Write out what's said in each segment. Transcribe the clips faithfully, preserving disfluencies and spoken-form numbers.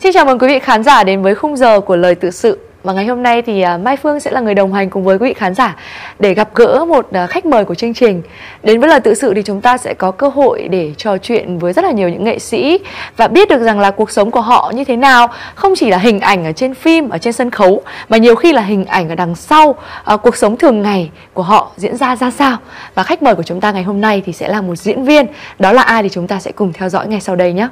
Xin chào mừng quý vị khán giả đến với khung giờ của Lời Tự Sự. Và ngày hôm nay thì Mai Phương sẽ là người đồng hành cùng với quý vị khán giả để gặp gỡ một khách mời của chương trình. Đến với Lời Tự Sự thì chúng ta sẽ có cơ hội để trò chuyện với rất là nhiều những nghệ sĩ và biết được rằng là cuộc sống của họ như thế nào. Không chỉ là hình ảnh ở trên phim, ở trên sân khấu, mà nhiều khi là hình ảnh ở đằng sau, à, cuộc sống thường ngày của họ diễn ra ra sao. Và khách mời của chúng ta ngày hôm nay thì sẽ là một diễn viên. Đó là ai thì chúng ta sẽ cùng theo dõi ngay sau đây nhé.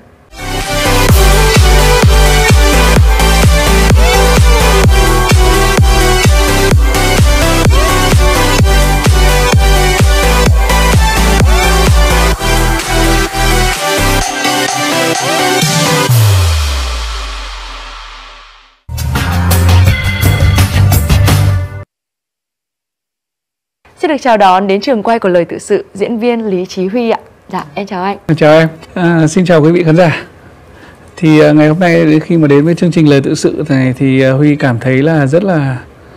Xin được chào đón đến trường quay của Lời Tự Sự, diễn viên Lý Chí Huy ạ. Dạ, em chào anh. Chào em. À, xin chào quý vị khán giả. Thì à, ngày hôm nay khi mà đến với chương trình Lời Tự Sự này thì à, Huy cảm thấy là rất là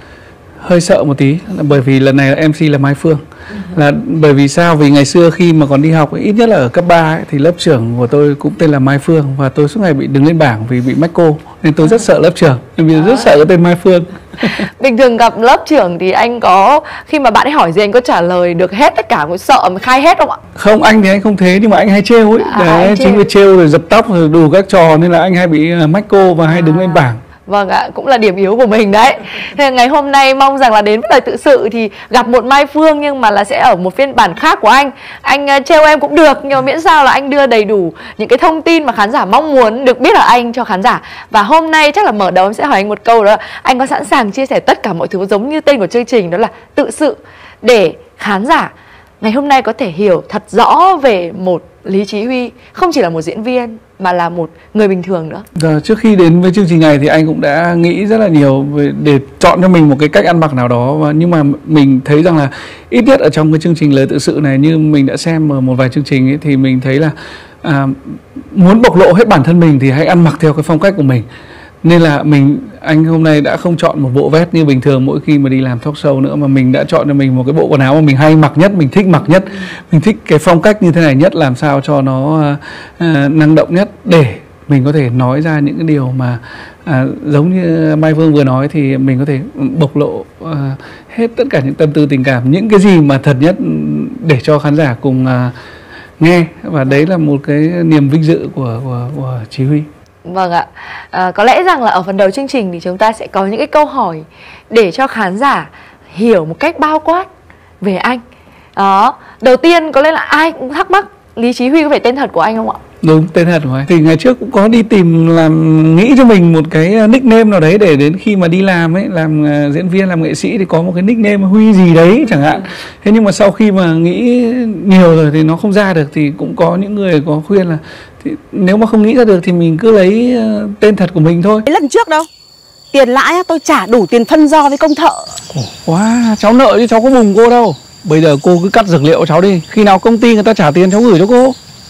hơi sợ một tí, bởi vì lần này là em xê là Mai Phương. Là bởi vì sao? Vì ngày xưa khi mà còn đi học, ít nhất là ở cấp ba ấy, thì lớp trưởng của tôi cũng tên là Mai Phương, và tôi suốt ngày bị đứng lên bảng vì bị mách cô, nên tôi rất sợ lớp trưởng, nên bây giờ rất sợ cái tên Mai Phương. Bình thường gặp lớp trưởng thì anh có, khi mà bạn ấy hỏi gì anh có trả lời được hết tất cả, có sợ mà khai hết không ạ? Không, anh thì anh không thế, nhưng mà anh hay trêu ấy. À, đấy, chính vì trêu rồi dập tóc rồi đủ các trò nên là anh hay bị mách cô và hay à. đứng lên bảng. Vâng ạ, cũng là điểm yếu của mình đấy. Thế ngày hôm nay mong rằng là đến với Lời Tự Sự thì gặp một Mai Phương, nhưng mà là sẽ ở một phiên bản khác của anh. Anh uh, trêu em cũng được, nhưng mà miễn sao là anh đưa đầy đủ những cái thông tin mà khán giả mong muốn được biết ở anh cho khán giả. Và hôm nay chắc là mở đầu em sẽ hỏi anh một câu, đó là anh có sẵn sàng chia sẻ tất cả mọi thứ giống như tên của chương trình, đó là tự sự, để khán giả ngày hôm nay có thể hiểu thật rõ về một Lý Chí Huy, không chỉ là một diễn viên mà là một người bình thường nữa. Giờ, trước khi đến với chương trình này thì anh cũng đã nghĩ rất là nhiều về, để chọn cho mình một cái cách ăn mặc nào đó, và nhưng mà mình thấy rằng là ít nhất ở trong cái chương trình Lời Tự Sự này, như mình đã xem ở một vài chương trình ấy, thì mình thấy là à, muốn bộc lộ hết bản thân mình thì hãy ăn mặc theo cái phong cách của mình. Nên là mình, anh hôm nay đã không chọn một bộ vest như bình thường mỗi khi mà đi làm talk show nữa, mà mình đã chọn cho mình một cái bộ quần áo mà mình hay mặc nhất, mình thích mặc nhất, mình thích cái phong cách như thế này nhất, làm sao cho nó à, năng động nhất, để mình có thể nói ra những cái điều mà à, giống như Mai Phương vừa nói, thì mình có thể bộc lộ à, hết tất cả những tâm tư tình cảm, những cái gì mà thật nhất để cho khán giả cùng à, nghe. Và đấy là một cái niềm vinh dự của, của, của Chí Huy. Vâng ạ, à, có lẽ rằng là ở phần đầu chương trình thì chúng ta sẽ có những cái câu hỏi để cho khán giả hiểu một cách bao quát về anh. Đó, đầu tiên có lẽ là ai cũng thắc mắc Lý Chí Huy có phải tên thật của anh không ạ? Đúng, tên thật của anh. Thì ngày trước cũng có đi tìm làm, nghĩ cho mình một cái nickname nào đấy để đến khi mà đi làm ấy, làm uh, diễn viên, làm nghệ sĩ thì có một cái nickname Huy gì đấy chẳng hạn. Thế nhưng mà sau khi mà nghĩ nhiều rồi thì nó không ra được, thì cũng có những người có khuyên là thì nếu mà không nghĩ ra được thì mình cứ lấy uh, tên thật của mình thôi. Lần trước đâu, tiền lãi tôi trả đủ tiền phân do với công thợ. Ồ, wow, cháu nợ chứ cháu có mùng cô đâu. Bây giờ cô cứ cắt dược liệu cháu đi, khi nào công ty người ta trả tiền cháu gửi cho cô.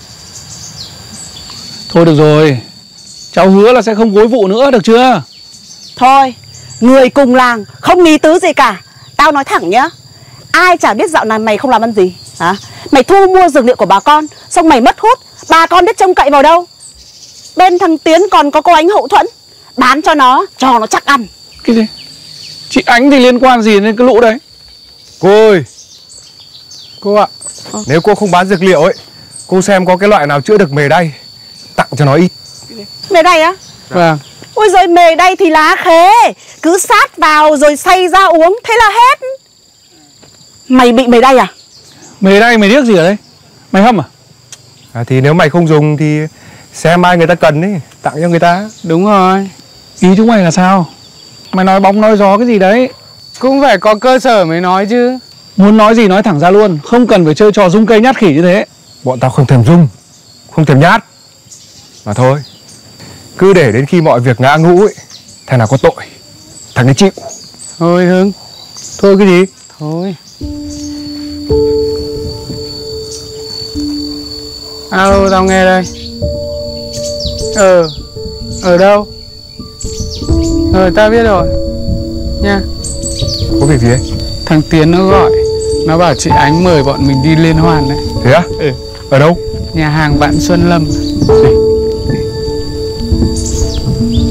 Thôi được rồi, cháu hứa là sẽ không gối vụ nữa, được chưa? Thôi, người cùng làng không ní tứ gì cả. Tao nói thẳng nhá, ai chả biết dạo này mày không làm ăn gì hả? Mày thu mua dược liệu của bà con, xong mày mất hút, bà con biết trông cậy vào đâu. Bên thằng Tiến còn có cô Ánh hậu thuẫn, bán cho nó, cho nó chắc ăn. Cái gì? Chị Ánh thì liên quan gì đến cái lũ đấy? Cô ơi, cô ạ, à, nếu cô không bán dược liệu ấy, cô xem có cái loại nào chữa được mề đay, tặng cho nó ít. Mề đay á? Vâng. Ôi giời, mề đay thì lá khế, cứ sát vào rồi xay ra uống, thế là hết. Mày bị mề đay à? Mề đay mày điếc gì ở đây? Mày hâm à? À thì nếu mày không dùng thì xem ai người ta cần ấy, tặng cho người ta. Đúng rồi. Ý chúng mày là sao? Mày nói bóng nói gió cái gì đấy? Cũng phải có cơ sở mới nói chứ. Muốn nói gì nói thẳng ra luôn, không cần phải chơi trò rung cây nhát khỉ như thế. Bọn tao không thèm rung, không thèm nhát. Mà thôi, cứ để đến khi mọi việc ngã ngũ ấy, thằng nào có tội, thằng ấy chịu. Thôi Hưng. Thôi cái gì? Thôi. Alo, tao nghe đây. Ờ, ở đâu? Ờ, tao biết rồi. Nha. Có việc gì đấy? Thằng Tiến nó gọi, nó bảo chị Ánh mời bọn mình đi liên hoan đấy. Thế á? Ừ. Ở đâu? Nhà hàng bạn Xuân Lâm. Gì?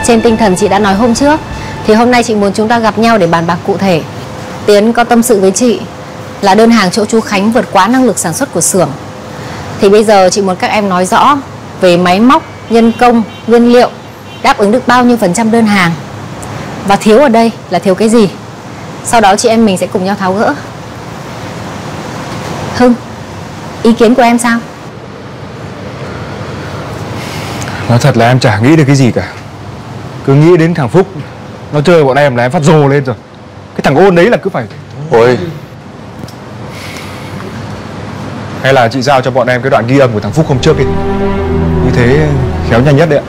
Trên tinh thần chị đã nói hôm trước, thì hôm nay chị muốn chúng ta gặp nhau để bàn bạc cụ thể. Tiến có tâm sự với chị là đơn hàng chỗ chú Khánh vượt quá năng lực sản xuất của xưởng. Thì bây giờ chị muốn các em nói rõ về máy móc, nhân công, nguyên liệu đáp ứng được bao nhiêu phần trăm đơn hàng, và thiếu ở đây là thiếu cái gì. Sau đó chị em mình sẽ cùng nhau tháo gỡ. Hưng, ý kiến của em sao? Nói thật là em chả nghĩ được cái gì cả. Cứ nghĩ đến thằng Phúc nó chơi bọn em là em phát rồ lên rồi. Cái thằng Ôn đấy là cứ phải... Ôi, hay là chị giao cho bọn em cái đoạn ghi âm của thằng Phúc hôm trước đi. Như thế khéo nhanh nhất đấy ạ.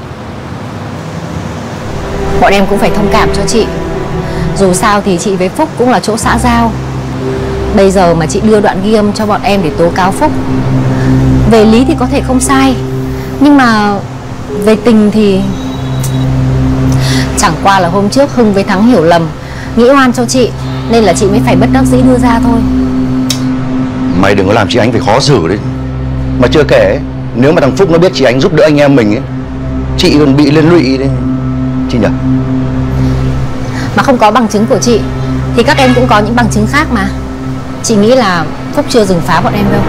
Bọn em cũng phải thông cảm cho chị. Dù sao thì chị với Phúc cũng là chỗ xã giao. Bây giờ mà chị đưa đoạn ghi âm cho bọn em để tố cáo Phúc, về lý thì có thể không sai, nhưng mà về tình thì... Chẳng qua là hôm trước Hưng với Thắng hiểu lầm, nghĩ oan cho chị, nên là chị mới phải bất đắc dĩ đưa ra thôi. Mày đừng có làm chị Ánh phải khó xử đấy. Mà chưa kể, nếu mà thằng Phúc nó biết chị Ánh giúp đỡ anh em mình ấy, chị còn bị liên lụy đấy. Chị nhỉ? Mà không có bằng chứng của chị thì các em cũng có những bằng chứng khác mà. Chị nghĩ là Phúc chưa dừng phá bọn em đâu.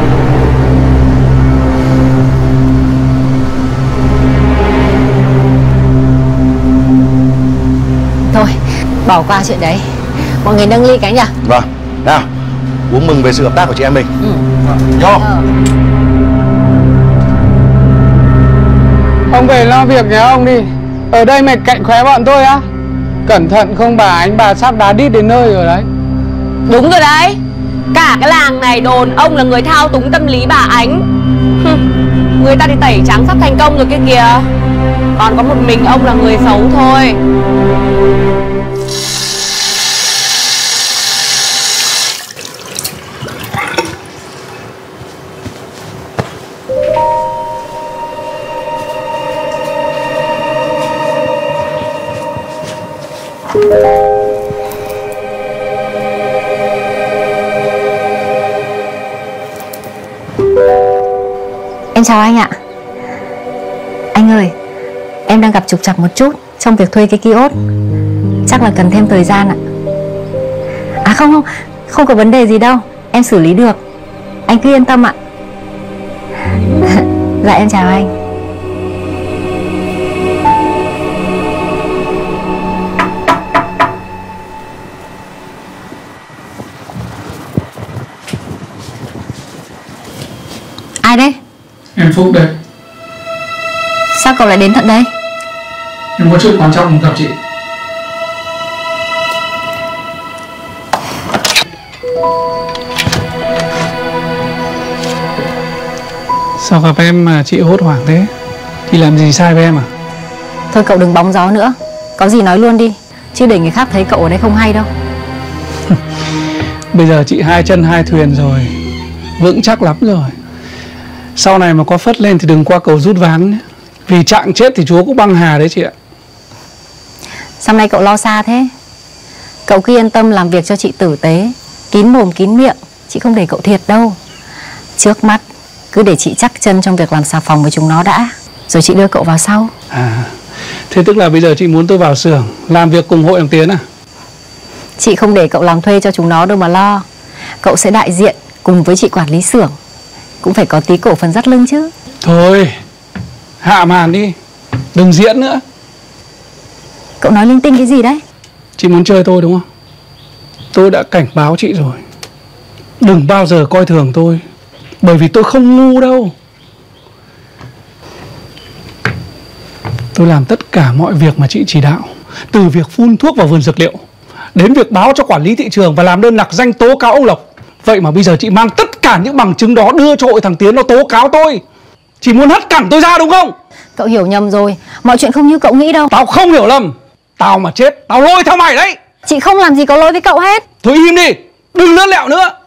Thôi, bỏ qua chuyện đấy. Mọi người nâng ly cái nhỉ? Vâng, nào, uống mừng về sự hợp tác của chị em mình. Ừ. Nho. Ờ. Ông về lo việc nhà ông đi. Ở đây mày cạnh khóe bọn tôi á. Cẩn thận không bà anh bà sắp đá đít đến nơi rồi đấy. Đúng rồi đấy. Cả cái làng này đồn ông là người thao túng tâm lý bà Ánh. Người ta thì tẩy trắng sắp thành công rồi kia kìa. Còn có một mình ông là người xấu thôi. Em chào anh ạ. Anh ơi, em đang gặp trục trặc một chút trong việc thuê cái kiosk. Chắc là cần thêm thời gian ạ. À không không, không có vấn đề gì đâu, em xử lý được. Anh cứ yên tâm ạ. Dạ em chào anh. Ai đấy? Em Phúc đây. Sao cậu lại đến tận đây? Em có chuyện quan trọng muốn gặp chị. Sao gặp em mà chị hốt hoảng thế? Chị làm gì sai với em à? Thôi cậu đừng bóng gió nữa, có gì nói luôn đi, chứ để người khác thấy cậu ở đây không hay đâu. Bây giờ chị hai chân hai thuyền rồi, vững chắc lắm rồi. Sau này mà có phất lên thì đừng qua cầu rút ván nhé. Vì chạng chết thì Chúa cũng băng hà đấy chị ạ. Sao nay cậu lo xa thế? Cậu cứ yên tâm làm việc cho chị tử tế, kín mồm kín miệng, chị không để cậu thiệt đâu. Trước mắt cứ để chị chắc chân trong việc làm xà phòng với chúng nó đã, rồi chị đưa cậu vào sau. À, thế tức là bây giờ chị muốn tôi vào xưởng làm việc cùng hội đồng Tiến à? Chị không để cậu làm thuê cho chúng nó đâu mà lo. Cậu sẽ đại diện cùng với chị quản lý xưởng, cũng phải có tí cổ phần dắt lưng chứ. Thôi, hạ màn đi, đừng diễn nữa. Cậu nói linh tinh cái gì đấy? Chị muốn chơi tôi đúng không? Tôi đã cảnh báo chị rồi, đừng bao giờ coi thường tôi, bởi vì tôi không ngu đâu. Tôi làm tất cả mọi việc mà chị chỉ đạo, từ việc phun thuốc vào vườn dược liệu đến việc báo cho quản lý thị trường và làm đơn nặc danh tố cáo ông Lộc. Vậy mà bây giờ chị mang tất cả những bằng chứng đó đưa cho hội thằng Tiến nó tố cáo tôi. Chị muốn hất cẳng tôi ra đúng không? Cậu hiểu nhầm rồi, mọi chuyện không như cậu nghĩ đâu. Tao không hiểu lầm. Tao mà chết, tao lôi theo mày đấy. Chị không làm gì có lỗi với cậu hết. Thôi im đi, đừng lươn lẹo nữa.